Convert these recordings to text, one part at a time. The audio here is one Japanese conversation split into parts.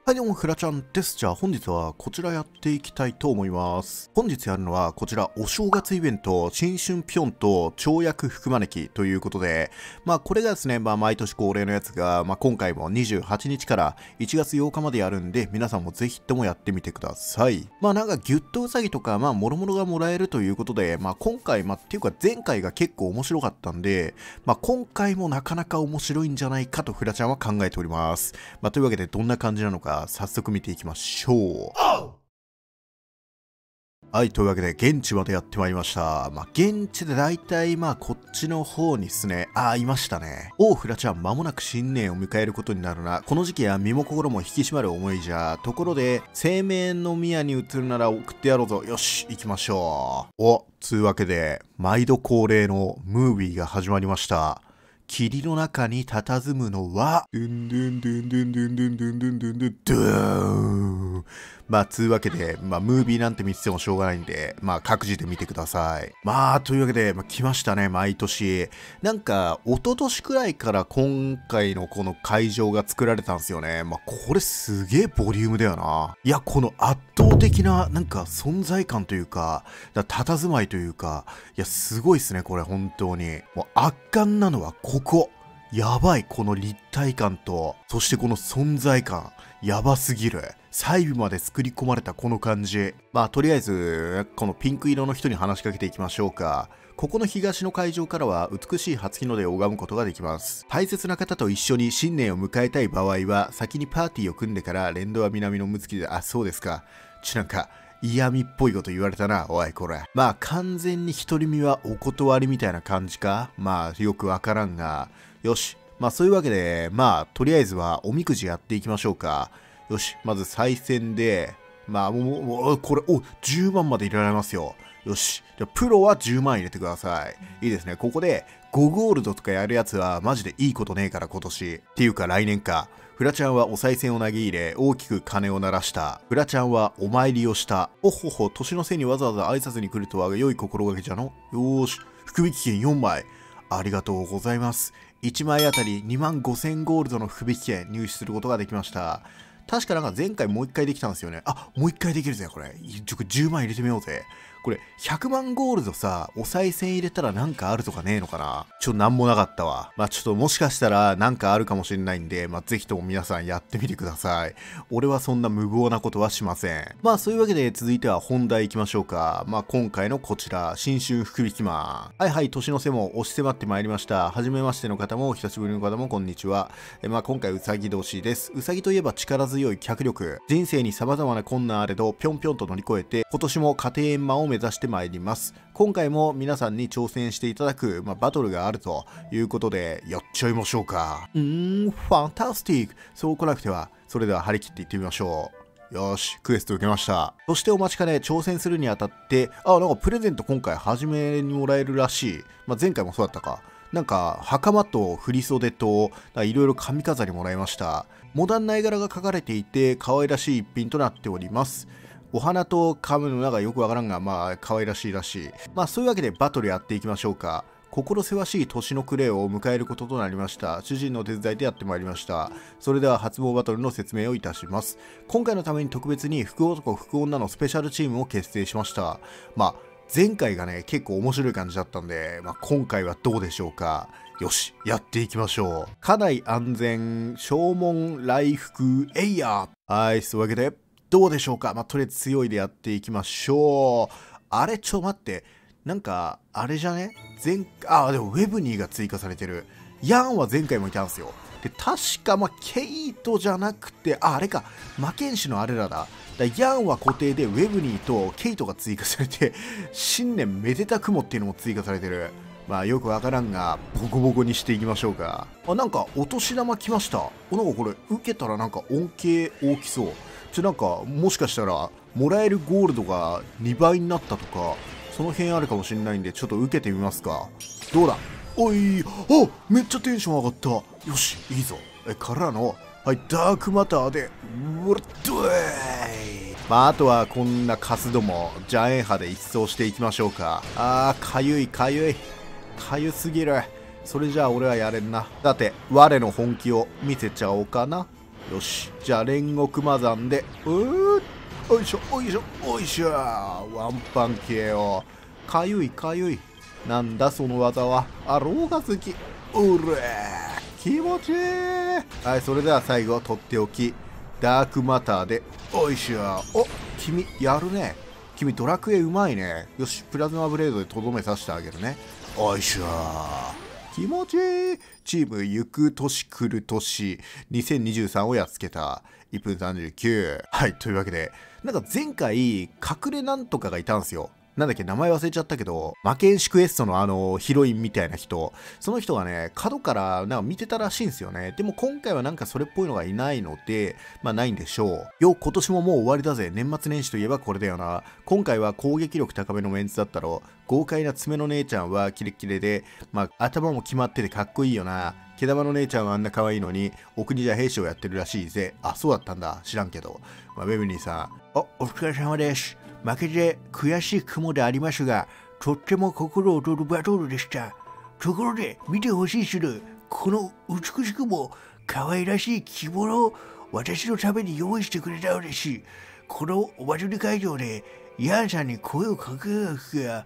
はい、どうも、フラちゃんです。じゃあ、本日はこちらやっていきたいと思います。本日やるのは、こちら、お正月イベント、新春ぴょんと跳躍福招きということで、これがですね、毎年恒例のやつが、今回も28日から1月8日までやるんで、皆さんもぜひともやってみてください。ギュッとうさぎとか、もろもろがもらえるということで、今回、っていうか前回が結構面白かったんで、今回もなかなか面白いんじゃないかと、フラちゃんは考えております。というわけで、どんな感じなのか、早速見ていきましょう。はい、というわけで、現地までやってまいりました。現地で大体、こっちの方にですね、いましたね。おう、フラちゃん、間もなく新年を迎えることになるな。この時期は身も心も引き締まる思いじゃ。ところで、生命の宮に移るなら送ってやろうぞ。よし、行きましょう。つうわけで、毎度恒例のムービーが始まりました。霧の中に佇むのは、ドゥンドゥンドゥンドゥンドゥンドゥンドゥンドゥンドゥンドゥンドゥーン。つうわけで、ムービーなんて見ててもしょうがないんで、各自で見てください。というわけで、来ましたね、毎年。一昨年くらいから今回のこの会場が作られたんですよね。これすげえボリュームだよな。いや、この圧倒的な、存在感というか、佇まいというか、いや、すごいっすね、これ、本当に。もう圧巻なのはここ。やばい、この立体感と、そしてこの存在感。やばすぎる。細部まで作り込まれたこの感じ。とりあえず、このピンク色の人に話しかけていきましょうか。ここの東の会場からは美しい初日の出を拝むことができます。大切な方と一緒に新年を迎えたい場合は、先にパーティーを組んでから連動は南のむつきで、そうですか。嫌味っぽいこと言われたな、おい、これ。完全に独り身はお断りみたいな感じか。よくわからんが。よし。そういうわけで、とりあえずはおみくじやっていきましょうか。よし。まず再選で、これ、10万まで入れられますよ。よし。じゃあ、プロは10万入れてください。いいですね。ここで、5ゴールドとかやるやつは、マジでいいことねえから、今年。っていうか、来年か。フラちゃんはお賽銭を投げ入れ、大きく鐘を鳴らした。フラちゃんはお参りをした。年の瀬にわざわざ挨拶に来るとは良い心がけじゃの。よーし。福引券4枚。ありがとうございます。1枚あたり25,000ゴールドの福引券入手することができました。確か前回もう1回できたんですよね。もう1回できるぜ、これ。10万入れてみようぜ。これ、100万ゴールドさ、お賽銭入れたらあるとかねえのかな。なんもなかったわ。もしかしたらあるかもしれないんで、ぜひとも皆さんやってみてください。俺はそんな無謀なことはしません。そういうわけで続いては本題行きましょうか。今回のこちら、新春福引マン。はい、年の瀬も押し迫ってまいりました。はじめましての方も、久しぶりの方もこんにちは。今回うさぎ年です。うさぎといえば力強い脚力。人生に様々な困難あれど、ぴょんぴょんと乗り越えて、今年も家庭円満を目指してまいります。今回も皆さんに挑戦していただく、バトルがあるということで、やっちゃいましょうか。ファンタスティック。そう来なくては、それでは張り切っていってみましょう。よし、クエスト受けました。そしてお待ちかね、挑戦するにあたって、プレゼント今回初めにもらえるらしい。前回もそうだったか。袴と振袖と、いろいろ髪飾りもらいました。モダンな絵柄が描かれていて、可愛らしい一品となっております。お花と髪のよくわからんが、可愛らしいらしい。そういうわけでバトルやっていきましょうか。心せわしい年の暮れを迎えることとなりました。主人の手伝いでやってまいりました。それでは初詣バトルの説明をいたします。今回のために特別に福男福女のスペシャルチームを結成しました。前回がね、結構面白い感じだったんで、今回はどうでしょうか。よし、やっていきましょう。家内安全、正門来福、えいや。はい、そういうわけで、どうでしょうか。とりあえず強いでやっていきましょう。あれ、待って。あれじゃねでもウェブニーが追加されてる。ヤンは前回もいたんですよ。で、確か、ケイトじゃなくて、あれか。魔剣士のあれらだ。ヤンは固定で、ウェブニーとケイトが追加されて、新年めでた雲っていうのも追加されてる。よくわからんが、ボコボコにしていきましょうか。お年玉来ました。これ、受けたら恩恵大きそう。もしかしたら、もらえるゴールドが2倍になったとか、その辺あるかもしれないんで、ちょっと受けてみますか。どうだ。めっちゃテンション上がった。よし、いいぞ。からの、はい、ダークマターで、あとはこんなカスども、ジャエン波で一掃していきましょうか。かゆい。かゆすぎる。それじゃあ俺はやれんな。だって、我の本気を見せちゃおうかな。 よし。じゃあ煉獄魔山で、おいしょ、おいしょ、おいしょ。ワンパン系よ。かゆいかゆい。なんだその技は。ローが好き。うれ気持ちいい。はい、それでは最後、とっておき。ダークマターで、おいしょ。お、君、やるね。君、ドラクエうまいね。よし、プラズマブレードでとどめさせてあげるね。おいしょ。気持ちいい。チーム、行く年来る年、2023をやっつけた。1分39。はい、というわけで、なんか前回、隠れなんとかがいたんすよ。なんだっけ、名前忘れちゃったけど、魔剣士クエストのヒロインみたいな人、その人がね、角からなんか見てたらしいんですよね。でも今回はなんかそれっぽいのがいないので、まあないんでしょう。よ、今年ももう終わりだぜ。年末年始といえばこれだよな。今回は攻撃力高めのメンツだったろ。豪快な爪の姉ちゃんはキレッキレで、まあ頭も決まっててかっこいいよな。毛玉の姉ちゃんはあんな可愛いのに、お国じゃ兵士をやってるらしいぜ。あ、そうだったんだ。知らんけど。まあ、ベブニーさん。お疲れ様です。負けて悔しい雲でありますが、とっても心躍るバトルでした。ところで、見てほしいする、この美しくも可愛らしい着物を私のために用意してくれたのですし、このお祭り会場で、ヤンさんに声をかけなきゃ、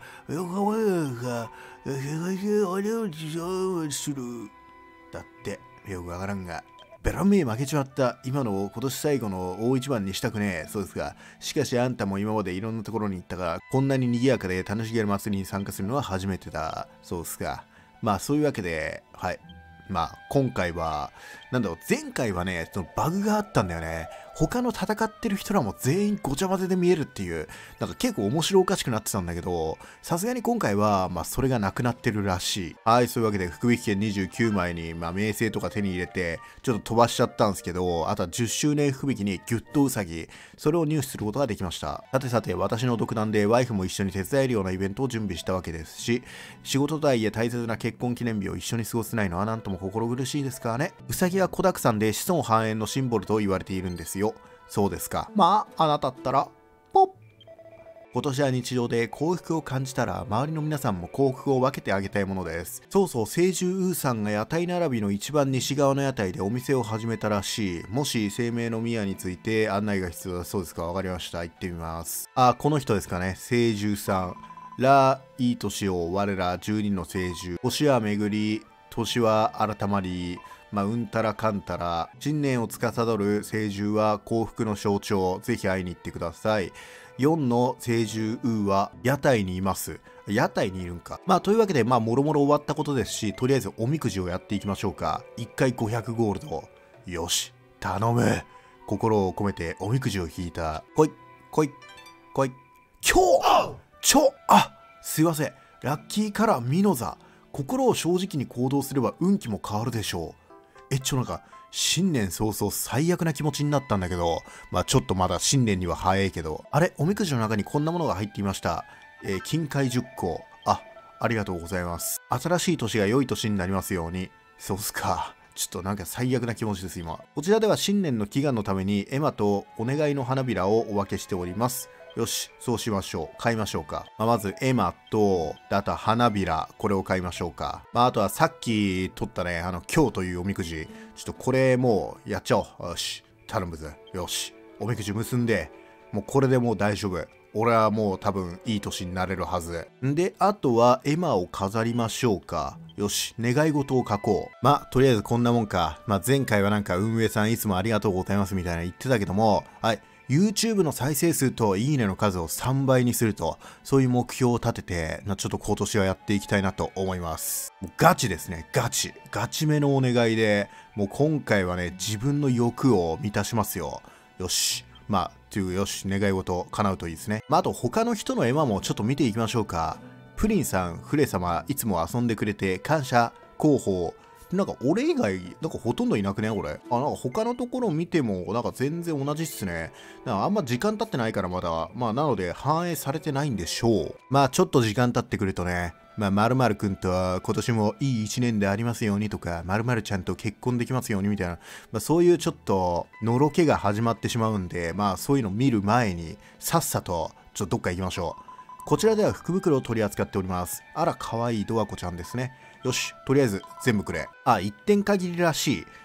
する。だって、よくわからんが。ベランメイ負けちまった。今の今年最後の大一番にしたくねえ。そうですが。しかしあんたも今までいろんなところに行ったが、こんなに賑やかで楽しげな祭りに参加するのは初めてだ。そうですか。まあそういうわけで、はい。まあ今回は、なんだろう、前回はね、そのバグがあったんだよね。他の戦ってる人らも全員ごちゃ混ぜで見えるっていう、なんか結構面白おかしくなってたんだけど、さすがに今回は、まあそれがなくなってるらしい。はい、そういうわけで福引券29枚に、まあ名声とか手に入れて、ちょっと飛ばしちゃったんですけど、あとは10周年福引きにギュッとウサギ、それを入手することができました。さてさて、私の独断でワイフも一緒に手伝えるようなイベントを準備したわけですし、仕事とはいえ大切な結婚記念日を一緒に過ごせないのはなんとも心苦しいですからね。ウサギは子沢山で子孫繁栄のシンボルと言われているんですよ。そうですか。まあ、あなたったら、ポッ。今年は日常で幸福を感じたら、周りの皆さんも幸福を分けてあげたいものです。そうそう、聖獣ウーさんが屋台並びの一番西側の屋台でお店を始めたらしい。もし生命の宮について案内が必要だそうですか。わかりました。行ってみます。あ、この人ですかね。聖獣さん。ら、いい年を我ら12の聖獣。年は巡り、年は改まり、まあ、うんたらかんたら、新年を司る聖獣は幸福の象徴。ぜひ会いに行ってください。4の聖獣ウーは屋台にいます。屋台にいるんか。まあ、というわけで、まあ、もろもろ終わったことですし、とりあえずおみくじをやっていきましょうか。1回500ゴールド。よし、頼む。心を込めておみくじを引いた。来い、来い、来い。今日すいません。ラッキーカラーミノザ。心を正直に行動すれば運気も変わるでしょう。なんか、新年早々最悪な気持ちになったんだけど、まあちょっとまだ新年には早いけど、あれ、おみくじの中にこんなものが入っていました。金塊10個。ありがとうございます。新しい年が良い年になりますように。そうっすか。ちょっとなんか最悪な気持ちです、今。こちらでは新年の祈願のためにエマとお願いの花びらをお分けしております。よし、そうしましょう。買いましょうか。まず、エマと、あとは花びら、これを買いましょうか。あとはさっき取ったね、今日というおみくじ。ちょっとこれもうやっちゃおう。よし、頼むぜ。よし、おみくじ結んで、もうこれでもう大丈夫。俺はもう多分いい年になれるはず。んで、あとはエマを飾りましょうか。よし、願い事を書こう。とりあえずこんなもんか。前回はなんか運営さんいつもありがとうございますみたいな言ってたけども、はい。YouTube の再生数といいねの数を3倍にすると、そういう目標を立てて、ちょっと今年はやっていきたいなと思います。もうガチですね、ガチ。ガチめのお願いで、もう今回はね、自分の欲を満たしますよ。よし。よし、願い事叶うといいですね。あと他の人の絵馬もちょっと見ていきましょうか。プリンさん、フレ様、いつも遊んでくれて感謝、広報。なんか俺以外、なんかほとんどいなくね俺。なんか他のところ見ても、なんか全然同じっすね。なんかあんま時間経ってないからまだ。なので反映されてないんでしょう。ちょっと時間経ってくるとね、〇〇くんとは今年もいい一年でありますようにとか、〇〇ちゃんと結婚できますようにみたいな、そういうちょっと、のろけが始まってしまうんで、そういうの見る前に、さっさと、ちょっとどっか行きましょう。こちらでは福袋を取り扱っております。あら、かわいいドアコちゃんですね。よし、とりあえず全部くれ。1点限りらしい。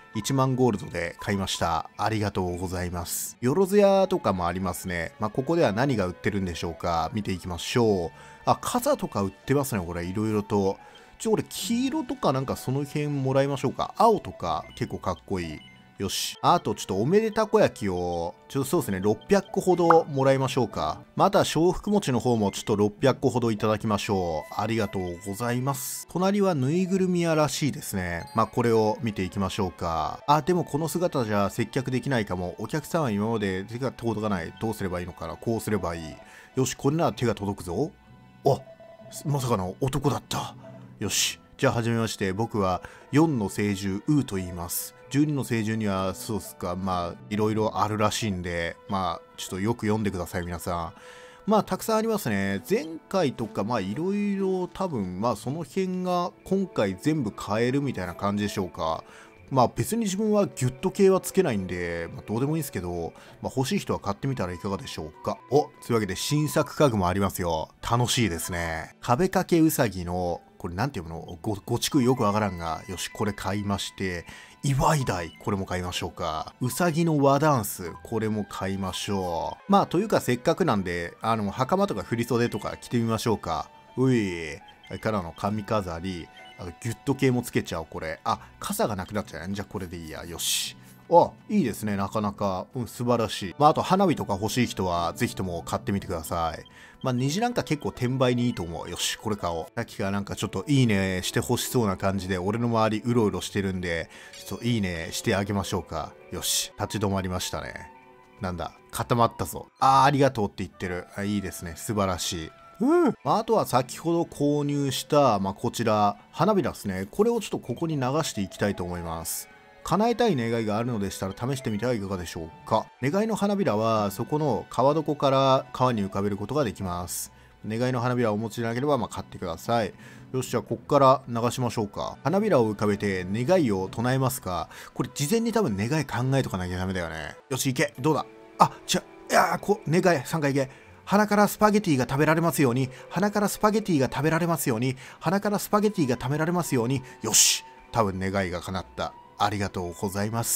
1万ゴールドで買いました。ありがとうございます。よろず屋とかもありますね。ここでは何が売ってるんでしょうか。見ていきましょう。傘とか売ってますね、これ。いろいろと。俺、黄色とかなんかその辺もらいましょうか。青とか結構かっこいい。よし。あと、おめでたこ焼きを、そうですね、600個ほどもらいましょうか。また、笑福餅の方も600個ほどいただきましょう。ありがとうございます。隣はぬいぐるみ屋らしいですね。これを見ていきましょうか。でもこの姿じゃ接客できないかも。お客さんは今まで手が届かない。どうすればいいのかな。こうすればいい。よし、これなら手が届くぞ。まさかの男だった。よし。じゃあ、はじめまして。僕は4の聖獣、ウーと言います。12の聖獣には、そうっすか、いろいろあるらしいんで、よく読んでください、皆さん。たくさんありますね。前回とか、いろいろ多分、その辺が今回全部買えるみたいな感じでしょうか。別に自分はギュッと系はつけないんで、どうでもいいんですけど、欲しい人は買ってみたらいかがでしょうか。というわけで新作家具もありますよ。楽しいですね。壁掛けうさぎの、これなんていうの？ごちくよくわからんが、よし、これ買いまして、祝い台、これも買いましょうか。うさぎの和ダンス、これも買いましょう。というかせっかくなんで、袴とか振袖とか着てみましょうか。からの髪飾り、ギュッと系もつけちゃおう、これ。傘がなくなっちゃうね。じゃあこれでいいや。よし。いいですね。なかなか。素晴らしい。あと、花火とか欲しい人は、ぜひとも買ってみてください。虹なんか結構転売にいいと思う。よし、これ買おう。さっきからなんかちょっといいねして欲しそうな感じで、俺の周りうろうろしてるんで、ちょっといいねしてあげましょうか。よし、立ち止まりましたね。なんだ、固まったぞ。ありがとうって言ってる。いいですね。素晴らしい。あとは先ほど購入した、こちら、花びらですね。これをちょっとここに流していきたいと思います。叶えたい願いがあるのでしたら試してみてはいかがでしょうか。願いの花びらはそこの川床から川に浮かべることができます。願いの花びらをお持ちでなければ買ってください。よし、じゃあこっから流しましょうか。花びらを浮かべて願いを唱えますか。これ事前に多分願い考えとかなきゃダメだよね。よし、行け。どうだ。願い3回行け。鼻からスパゲティが食べられますように。鼻からスパゲティが食べられますように。鼻からスパゲティが食べられますように。よし、多分願いが叶った。ありがとうございます。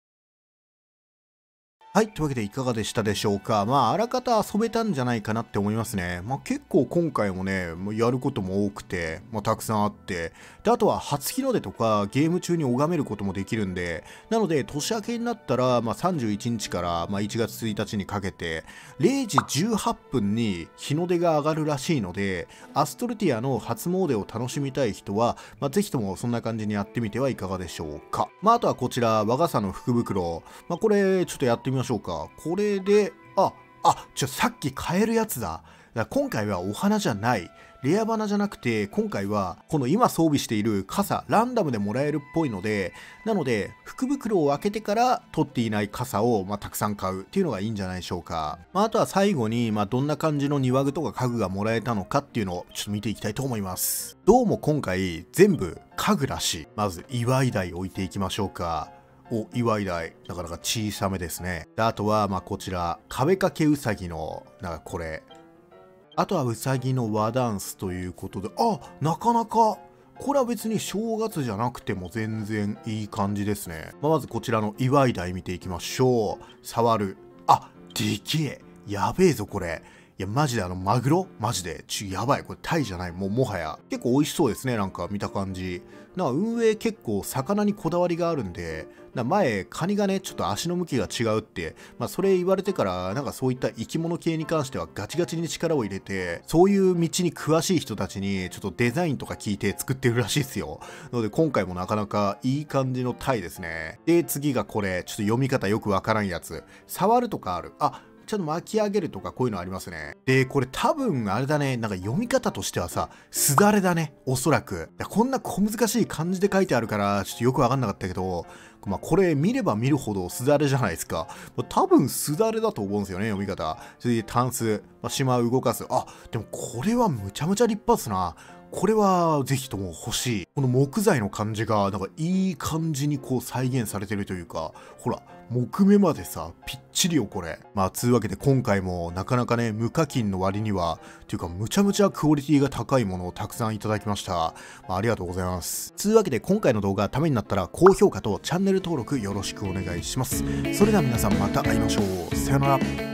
はい。というわけでいかがでしたでしょうか。あらかた遊べたんじゃないかなって思いますね。結構今回もね、やることも多くて、たくさんあって、で、あとは初日の出とかゲーム中に拝めることもできるんで、なので年明けになったら、31日から1月1日にかけて、0時18分に日の出が上がるらしいので、アストルティアの初詣を楽しみたい人は、ぜひともそんな感じにやってみてはいかがでしょうか。あとはこちら、和傘の福袋。これ、ちょっとやってみましょうか。これで、さっき買えるやつだ。今回はお花じゃない。レア花じゃなくて、今回はこの今装備している傘、ランダムでもらえるっぽいので、なので、福袋を開けてから取っていない傘をたくさん買うっていうのがいいんじゃないでしょうか。あとは最後に、どんな感じの庭具とか家具がもらえたのかっていうのをちょっと見ていきたいと思います。どうも今回全部家具らしい。まず祝い台置いていきましょうか。祝い台、なかなか小さめですね。で、あとは、こちら、壁掛けうさぎの、これ。あとはうさぎの和ダンスということで、なかなか、これは別に正月じゃなくても全然いい感じですね。まずこちらの祝い台見ていきましょう。触る。でけえ。やべえぞ、これ。いや、マジでマグロマジで。やばい。これタイじゃない。もはや。結構美味しそうですね。なんか見た感じ。運営結構魚にこだわりがあるんで、前、カニがね、ちょっと足の向きが違うって、それ言われてから、そういった生き物系に関してはガチガチに力を入れて、そういう道に詳しい人たちに、ちょっとデザインとか聞いて作ってるらしいですよ。なので、今回もなかなかいい感じのタイですね。で、次がこれ、ちょっと読み方よくわからんやつ。触るとかある。ちょっと巻き上げるとかこういうのありますね。で、これ多分あれだね。読み方としてはさ、すだれだね。おそらく。こんな小難しい漢字で書いてあるから、ちょっとよくわかんなかったけど、これ見れば見るほどすだれじゃないですか。多分すだれだと思うんですよね、読み方。それでタンス、しまう、動かす。でもこれはむちゃむちゃ立派っすな。 これはぜひとも欲しい。この木材の感じがなんかいい感じにこう再現されてるというか、ほら木目までさぴっちりよこれ。まあつうわけで今回もなかなかね無課金の割にはというかむちゃむちゃクオリティが高いものをたくさんいただきました。ありがとうございます。つうわけで今回の動画ためになったら高評価とチャンネル登録よろしくお願いします。それでは皆さんまた会いましょう。さよなら。